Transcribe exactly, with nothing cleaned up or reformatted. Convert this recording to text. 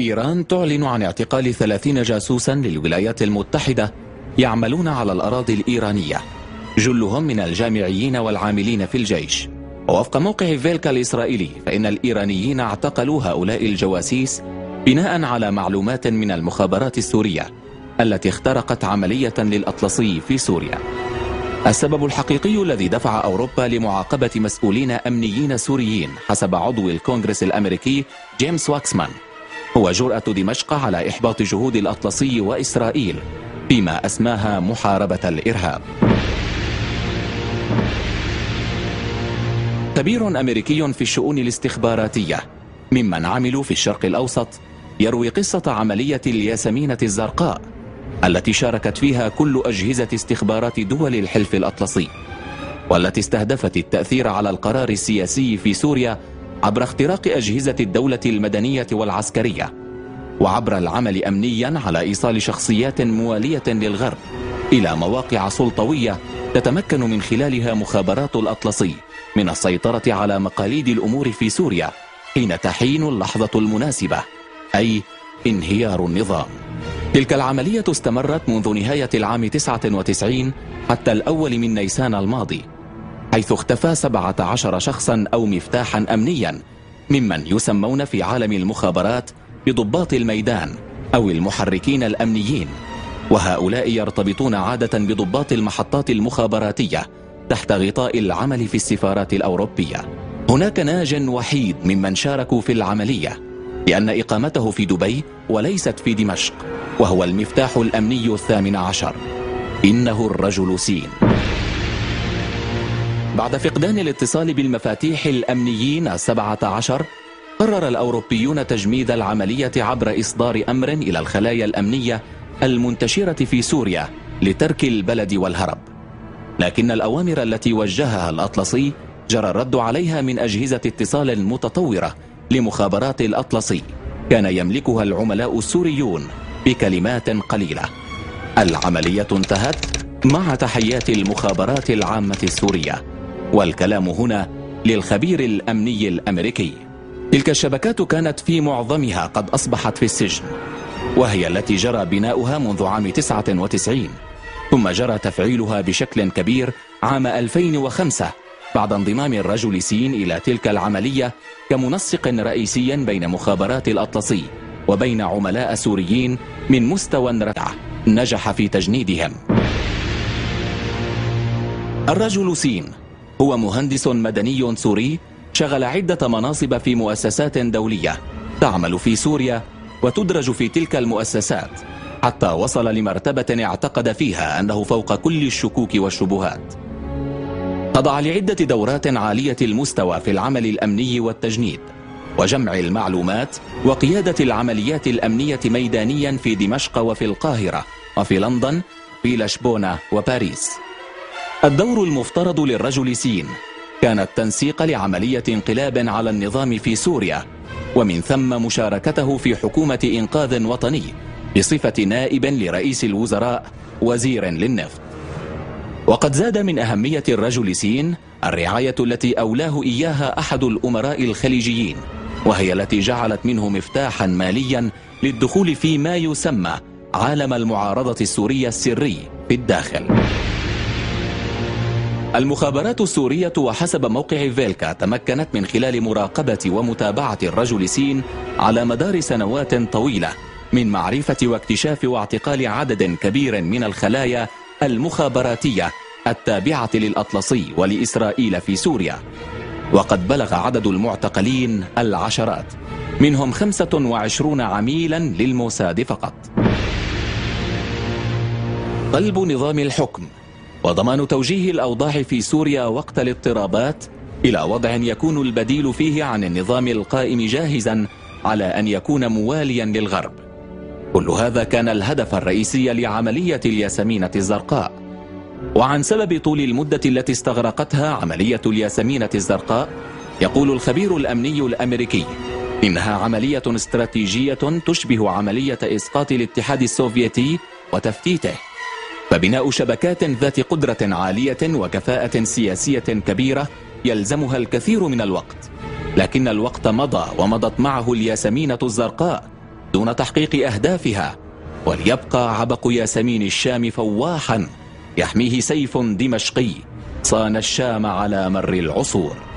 إيران تعلن عن اعتقال ثلاثين جاسوسا للولايات المتحدة يعملون على الأراضي الإيرانية، جلهم من الجامعيين والعاملين في الجيش. ووفق موقع فيلكا الإسرائيلي فإن الإيرانيين اعتقلوا هؤلاء الجواسيس بناء على معلومات من المخابرات السورية التي اخترقت عملية للأطلسي في سوريا. السبب الحقيقي الذي دفع أوروبا لمعاقبة مسؤولين أمنيين سوريين حسب عضو الكونغرس الأمريكي جيمس واكسمان هو جرأة دمشق على إحباط جهود الأطلسي وإسرائيل فيما أسماها محاربة الإرهاب. خبير أمريكي في الشؤون الاستخباراتية ممن عملوا في الشرق الأوسط يروي قصة عملية الياسمينة الزرقاء التي شاركت فيها كل أجهزة استخبارات دول الحلف الأطلسي، والتي استهدفت التأثير على القرار السياسي في سوريا عبر اختراق أجهزة الدولة المدنية والعسكرية، وعبر العمل أمنيا على إيصال شخصيات موالية للغرب إلى مواقع سلطوية تتمكن من خلالها مخابرات الأطلسي من السيطرة على مقاليد الأمور في سوريا حين تحين اللحظة المناسبة، أي انهيار النظام. تلك العملية استمرت منذ نهاية العام تسعة وتسعين حتى الأول من نيسان الماضي، حيث اختفى سبعة عشر شخصا أو مفتاحا أمنيا ممن يسمون في عالم المخابرات بضباط الميدان أو المحركين الأمنيين، وهؤلاء يرتبطون عادة بضباط المحطات المخابراتية تحت غطاء العمل في السفارات الأوروبية. هناك ناج وحيد ممن شاركوا في العملية لأن إقامته في دبي وليست في دمشق، وهو المفتاح الأمني الثامن عشر، إنه الرجل سين. بعد فقدان الاتصال بالمفاتيح الأمنيين السبعة عشر، قرر الأوروبيون تجميد العملية عبر إصدار أمر إلى الخلايا الأمنية المنتشرة في سوريا لترك البلد والهرب، لكن الأوامر التي وجهها الأطلسي جرى الرد عليها من أجهزة اتصال متطورة لمخابرات الأطلسي كان يملكها العملاء السوريون بكلمات قليلة. العملية انتهت مع تحيات المخابرات العامة السورية، والكلام هنا للخبير الأمني الأمريكي. تلك الشبكات كانت في معظمها قد أصبحت في السجن، وهي التي جرى بناؤها منذ عام تسعة وتسعين، ثم جرى تفعيلها بشكل كبير عام ألفين وخمسة بعد انضمام الرجل سين إلى تلك العملية كمنسق رئيسي بين مخابرات الأطلسي وبين عملاء سوريين من مستوى رفيع نجح في تجنيدهم. الرجل سين هو مهندس مدني سوري شغل عدة مناصب في مؤسسات دولية تعمل في سوريا وتدرج في تلك المؤسسات، حتى وصل لمرتبة اعتقد فيها أنه فوق كل الشكوك والشبهات. خضع لعدة دورات عالية المستوى في العمل الأمني والتجنيد وجمع المعلومات وقيادة العمليات الأمنية ميدانيا في دمشق وفي القاهرة وفي لندن في لشبونة وباريس. الدور المفترض للرجل سين كان التنسيق لعملية انقلاب على النظام في سوريا، ومن ثم مشاركته في حكومة إنقاذ وطني بصفة نائب لرئيس الوزراء وزير للنفط. وقد زاد من أهمية الرجل سين الرعاية التي أولاه إياها أحد الأمراء الخليجيين، وهي التي جعلت منه مفتاحا ماليا للدخول في ما يسمى عالم المعارضة السورية السري في الداخل. المخابرات السورية وحسب موقع فيلكا تمكنت من خلال مراقبة ومتابعة الرجل سين على مدار سنوات طويلة من معرفة واكتشاف واعتقال عدد كبير من الخلايا المخابراتية التابعة للأطلسي ولإسرائيل في سوريا، وقد بلغ عدد المعتقلين العشرات، منهم خمسة وعشرين عميلا للموساد فقط. قلب نظام الحكم وضمان توجيه الأوضاع في سوريا وقت الاضطرابات إلى وضع يكون البديل فيه عن النظام القائم جاهزا على أن يكون مواليا للغرب. كل هذا كان الهدف الرئيسي لعملية الياسمينة الزرقاء. وعن سبب طول المدة التي استغرقتها عملية الياسمينة الزرقاء، يقول الخبير الأمني الأمريكي إنها عملية استراتيجية تشبه عملية إسقاط الاتحاد السوفيتي وتفتيته، فبناء شبكات ذات قدرة عالية وكفاءة سياسية كبيرة يلزمها الكثير من الوقت، لكن الوقت مضى ومضت معه الياسمينة الزرقاء، دون تحقيق أهدافها، وليبقى عبق ياسمين الشام فواحا يحميه سيف دمشقي صان الشام على مر العصور.